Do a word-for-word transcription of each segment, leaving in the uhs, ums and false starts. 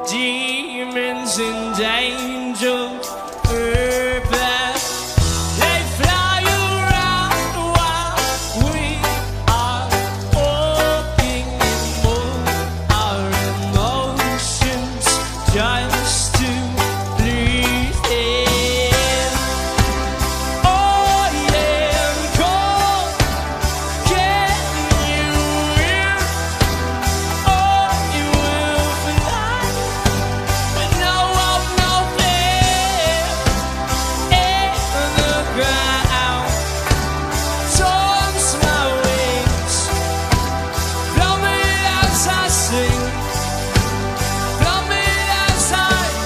demons and angels purpose. They fly around while we are walking and move our emotions just to please them. Oh yeah, God, can you hear? Oh, you will fly with no hope, no fear in the ground. Toss my wings, blow me as I sing, blow me as I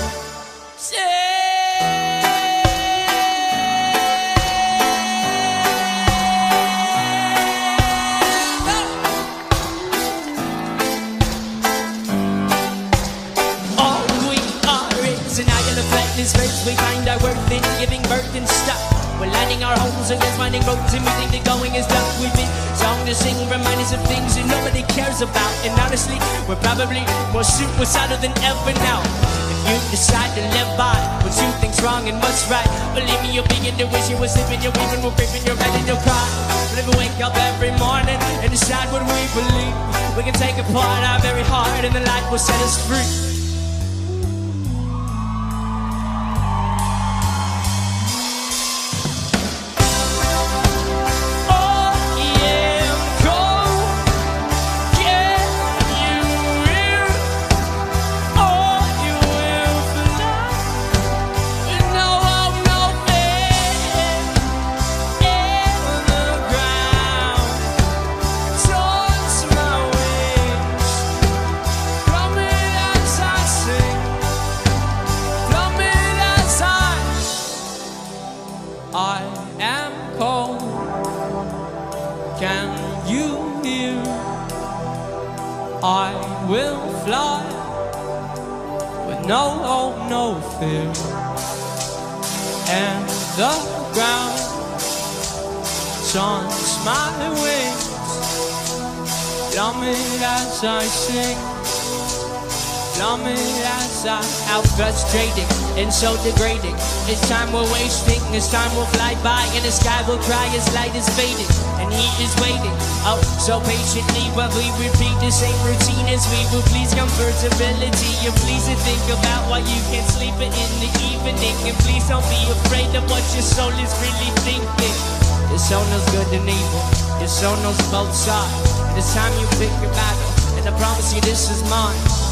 all we are is an island of flatness space. We find our worth in giving birth and stuff. We're lining our homes against finding roads and we think the going is tough. We've been song to sing, remind us of things that nobody cares about. And honestly, we're probably more suicidal than ever now. If you decide to live by what you think's wrong and what's right, believe me, you'll begin to wish you were sleeping, you're weeping, we're creeping, you're ready to cry. But if we wake up every morning and decide what we believe, we can take apart our very heart and the light will set us free. Oh yeah, go, can you hear? Oh, you will fly with no hope, no fear in the ground. Toss my wings, blow me as I sing, blow me as I I am cold. Can you hear? I will fly with no hope, no fear. And the ground taunts my wings, blow me as I sing, blow me as I out frustrating and so degrading. It's time we're wasting, it's time we'll fly by, and the sky will cry as light is fading, and he is waiting, oh, so patiently while we repeat the same routine as we will please comfortability. And please to think about why you can't sleep in the evening, and please don't be afraid of what your soul is really thinking. Your soul knows good and evil, your soul knows both sides, and it's time you pick your battle, and I promise you this is mine.